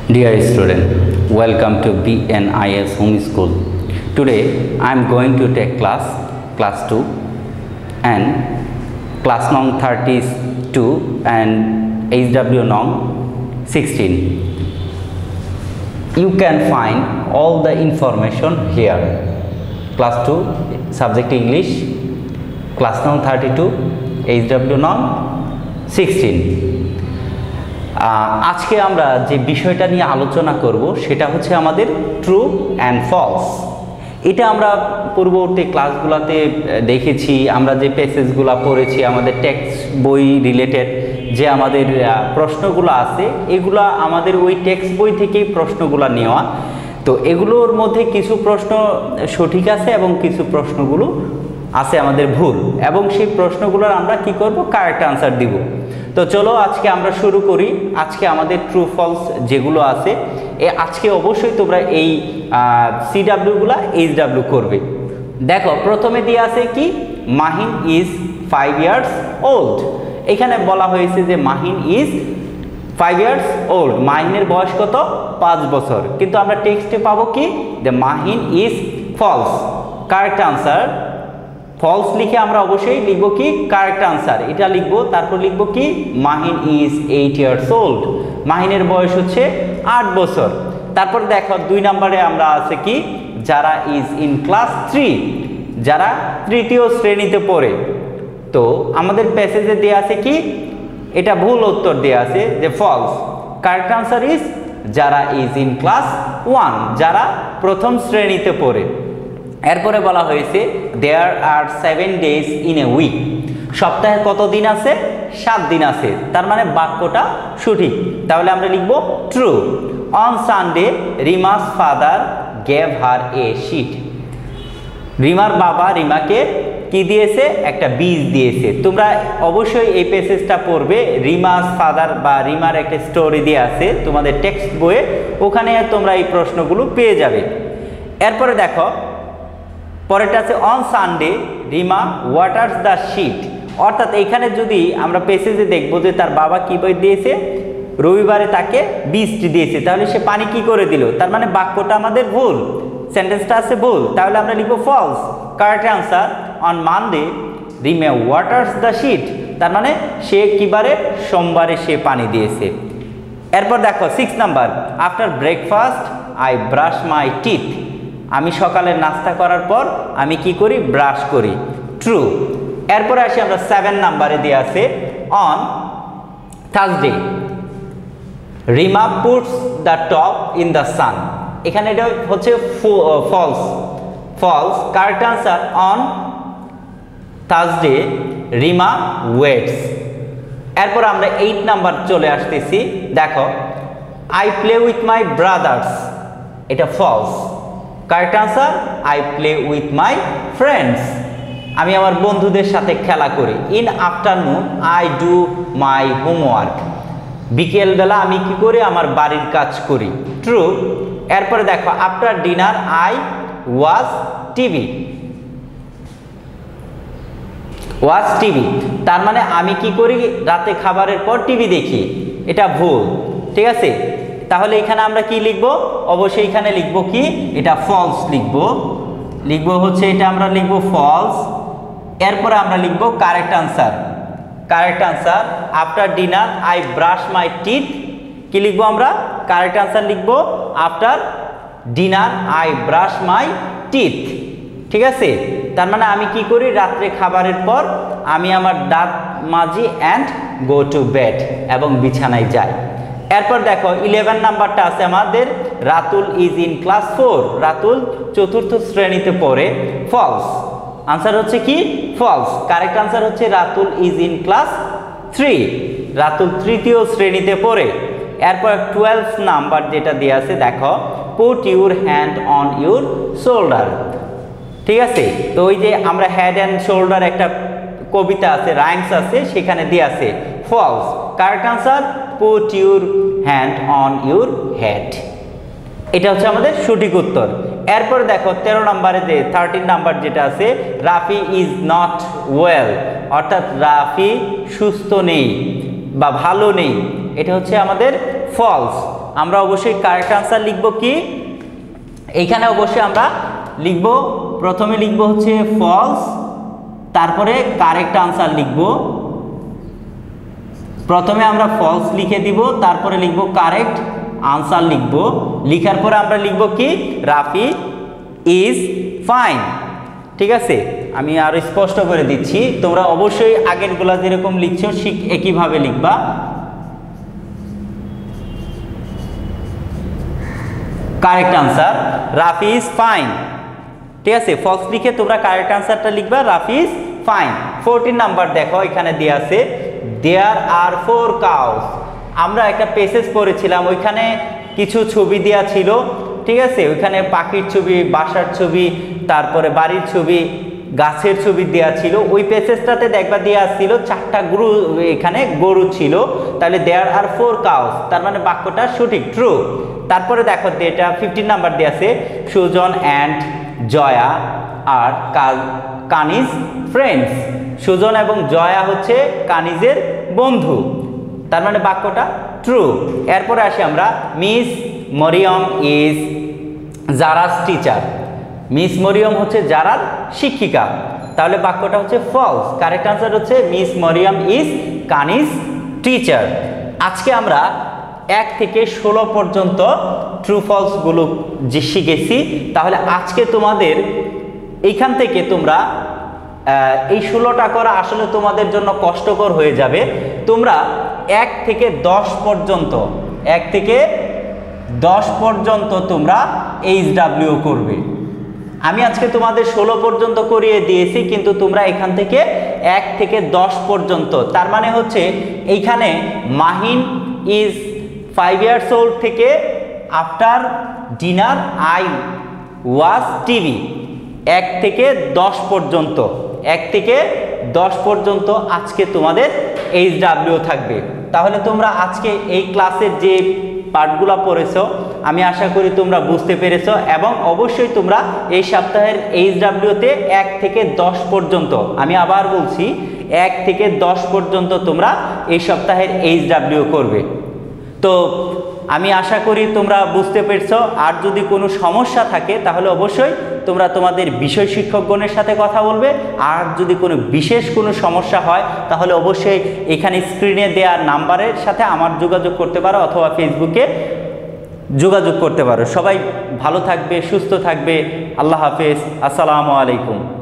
Dear student, welcome to BNIS Home School. Today I am going to take class 2 and class nong 32 and HW nong 16. You can find all the information here. Class 2 subject English, class nong 32, HW nong 16. আজকে আমরা যে বিষয়টা নিয়ে আলোচনা করব সেটা হচ্ছে আমাদের ট্রু অ্যান্ড ফলস। এটা আমরা পূর্ববর্তী ক্লাসগুলোতে দেখেছি, আমরা যে প্যাসেজগুলো পড়েছি, আমাদের টেক্সট বই রিলেটেড যে আমাদের প্রশ্নগুলো আছে এগুলা আমাদের ওই টেক্সট বই থেকেই প্রশ্নগুলো নেওয়া। তো এগুলোর মধ্যে কিছু প্রশ্ন সঠিক আছে এবং কিছু প্রশ্নগুলো আছে আমাদের ভুল, এবং সেই প্রশ্নগুলোর আমরা কি করব, কারেক্ট আনসার দিব। তো চলো আজকে আমরা শুরু করি। আজকে আমাদের ট্রু ফলস যেগুলো আছে আজকে অবশ্যই তোমরা এই সিডাব্লিউগুলা এইচডাব্লিউ করবে। দেখো প্রথমে দিয়ে আছে কি, মাহিন ইজ 5 years old। এখানে বলা হয়েছে যে মাহিন ইজ 5 years old, মাহিনের বয়স কত, 5 বছর। কিন্তু আমরা টেক্সটে পাবো কি, যে Mahin is false. Correct answer false লিখে আমরা অবশ্যই লিখব কি, কারেক্ট আনসার এটা লিখব। তারপর লিখব কি, মাহিন ইজ 8 years old, মাহিনের বয়স হচ্ছে 8 বছর। তারপর দেখো 2 নম্বরে আমরা আছে কি, যারা ইজ ইন ক্লাস 3, যারা তৃতীয় শ্রেণীতে পড়ে। তো আমাদের প্যাসেজে দেয়া আছে কি, এটা ভুল উত্তর দেয়া আছে যে false. Correct answer is Zara is in class 1, Zara প্রথম শ্রেণীতে পড়ে। এরপরে বলা হয়েছে there are 7 days in a week, সপ্তাহে কত দিন আছে, 7 দিন আছে। তার মানে বাক্যটা সঠিক, তাহলে আমরা লিখব true. On Sunday Rima's father gave her a sheet, রিমার বাবা রিমাকে কি দিয়েছে, একটা বীজ দিয়েছে। তোমরা অবশ্যই এই প্যাসেজটা পড়বে, রিমাস ফাদার বা রিমার একটা স্টোরি দিয়ে আছে তোমাদের টেক্সট বইয়ে, ওখানে তোমরা এই প্রশ্নগুলো পেয়ে যাবে। এরপরে দেখো পরেরটা আছে on Sunday Rima waters the sheet, অর্থাৎ এইখানে যদি আমরা প্যাসেজে দেখব যে তার বাবা কি বই দিয়েছে, রবিবারে তাকে বীজটি দিয়েছে, তাহলে সে পানি কি করে দিল, তার মানে বাক্যটা আমাদের ভুল, সেন্টেন্সটা আছে ভুল, তাহলে আমরা লিখব false. Correct answer on Monday Rima waters the sheet, তার মানে সে কিবারে, সোমবারে সে পানি দিয়েছে। এরপর দেখো 6 number, after breakfast I brush my teeth, আমি সকালে নাস্তা করার পর আমি কি করি, ব্রাশ করি। ট্রু। এরপরে আসি আমরা 7 নাম্বারে দিয়ে আছে on Thursday Rima puts the top in the sun, এখানে এটা হচ্ছে false. False. Correct answer on Thursday Rima waits. এরপর আমরা 8 নাম্বার চলে আসতেছি। দেখো I play with my brothers, এটা false. Correct answer I play with my friends, আমি আমার বন্ধুদের সাথে খেলা করি। In afternoon I do my homework, বিকেলবেলা আমি কি করি, আমার বাড়ির কাজ করি। ট্রু। এরপরে দেখো after dinner I watch TV, watch TV, তার মানে আমি কি করি, রাতে খাবারের পর টিভি দেখি, এটা ভুল। ঠিক আছে, তাহলে এখানে আমরা কি লিখব, অবশ্যই এখানে লিখব কি, এটা ফলস লিখব হচ্ছে এটা আমরা লিখব ফলস। এরপরে আমরা লিখব correct answer. Correct answer after dinner I brush my teeth, কি লিখব আমরা, কারেক্ট আনসার লিখব after dinner I brush my teeth. ঠিক আছে, তার মানে আমি কি করি, রাত্রে খাবারের পর আমি আমার দাঁত মাজি অ্যান্ড গো টু বেড, এবং বিছানায় যাই। এরপর দেখো 11 নাম্বারটা আছে আমাদের Ratul is in class 4, Ratul 4র্থ শ্রেণীতে পড়ে। ফলস। আনসার হচ্ছে কি, ফলস। কারেক্ট আনসার হচ্ছে Ratul is in class 3, Ratul 3য় শ্রেণীতে পড়ে। এরপর 12 নাম্বার যেটা দেওয়া আছে, দেখো put your hand on your shoulder. ঠিক আছে, তো ওই যে আমরা হেড অ্যান্ড শোল্ডার একটা কবিতা আছে, রাইমস আছে, সেখানে দেওয়া আছে false. Correct answer put your hand on your head, এটা হচ্ছে আমাদের সঠিক উত্তর। এরপর দেখো 13 নম্বরে যে 13 নাম্বার যেটা আছে, রাফি ইজ নট ওয়েল, অর্থাৎ রাফি সুস্থ নেই বা ভালো নেই, এটা হচ্ছে আমাদের ফলস। আমরা অবশ্যই কারেক্ট আনসার লিখব কি, এইখানে অবশ্যই আমরা লিখব, প্রথমে লিখব হচ্ছে ফলস, তারপরে কারেক্ট আনসার লিখব। প্রথমে আমরা ফলস লিখে দিব, তারপরে লিখব কারেক্ট আনসার লিখব। লিখার পরে আমরা লিখব কি, রাফি ইজ ফাইন। ঠিক আছে, আমি আরো স্পষ্ট করে দিচ্ছি, তোমরা অবশ্যই আগেরগুলা যেরকম লিখছো ঠিক একইভাবে লিখবা। Correct answer Rafi is fine. ঠিক আছে, ফলস লিখে তোমরা কারেক্ট আনসারটা লিখবা, রাফি ইজ ফাইন। 14 নাম্বার দেখো এখানে দেয়া আছে, দেয়ার আর 4 কাউস। আমরা একটা পেসেজ পড়েছিলাম, ওইখানে কিছু ছবি দেয়া ছিল। ঠিক আছে, ওইখানে পাখির ছবি, বাসার ছবি, তারপরে বাড়ির ছবি, গাছের ছবি দেয়া ছিল। ওই পেসেজটাতে দেখবা দেয়া ছিল 4টা গরু, এখানে গরু ছিল। তাহলে দেয়ার আর 4 কাউস, তার মানে বাক্যটা সঠিক, ট্রু। তারপরে দেখো এটা 15 নাম্বার দেয়া আছে, Sujon and Joya are Kaniz friends. Sujon এবং জয়া হচ্ছে কানিজের বন্ধু, তার মানে বাক্যটা ট্রু। এরপরে আসি আমরা, Miss Mariam is Zara's teacher. Miss Mariam হচ্ছে জারার শিক্ষিকা, তাহলে বাক্যটা হচ্ছে ফলস। কারেক্ট আনসার হচ্ছে Miss Mariam is Kaniz teacher. আজকে আমরা 1 থেকে 16 পর্যন্ত ট্রু ফলস গুলো যে শিখেছি। তাহলে আজকে তোমাদের এইখান থেকে তোমরা এই 16টা করা আসলে তোমাদের জন্য কষ্টকর হয়ে যাবে। তোমরা 1 থেকে 10 পর্যন্ত, 1 থেকে 10 পর্যন্ত তোমরা HW করবে। আমি আজকে তোমাদের 16 পর্যন্ত করিয়ে দিয়েছি, কিন্তু তোমরা এখান থেকে 1 থেকে 10 পর্যন্ত, তার মানে হচ্ছে এইখানে মাহিন ইজ 5 years old থেকে after dinner I watch TV. 1 থেকে 10 পর্যন্ত, 1 থেকে 10 পর্যন্ত আজকে তোমাদের HW থাকবে। তাহলে তোমরা আজকে এই ক্লাসের যে পার্টগুলো পড়েছো, আমি আশা করি তোমরা বুঝতে পেরেছো, এবং অবশ্যই তোমরা এই সপ্তাহের HW-তে 1 থেকে 10 পর্যন্ত, আমি আবার বলছি 1 থেকে 10 পর্যন্ত তোমরা এই সপ্তাহের HW করবে। তো আমি আশা করি তোমরা বুঝতে পেরেছো। আর যদি কোনো সমস্যা থাকে তাহলে অবশ্যই তোমরা তোমাদের বিষয় শিক্ষকগণের সাথে কথা বলবে। আর যদি কোনো বিশেষ কোনো সমস্যা হয় তাহলে অবশ্যই এখানে স্ক্রিনে দেওয়া নাম্বারের সাথে আমার যোগাযোগ করতে পারো, অথবা ফেসবুকে যোগাযোগ করতে পারো। সবাই ভালো থাকবে, সুস্থ থাকবে। আল্লাহ হাফেজ, আসসালামু আলাইকুম।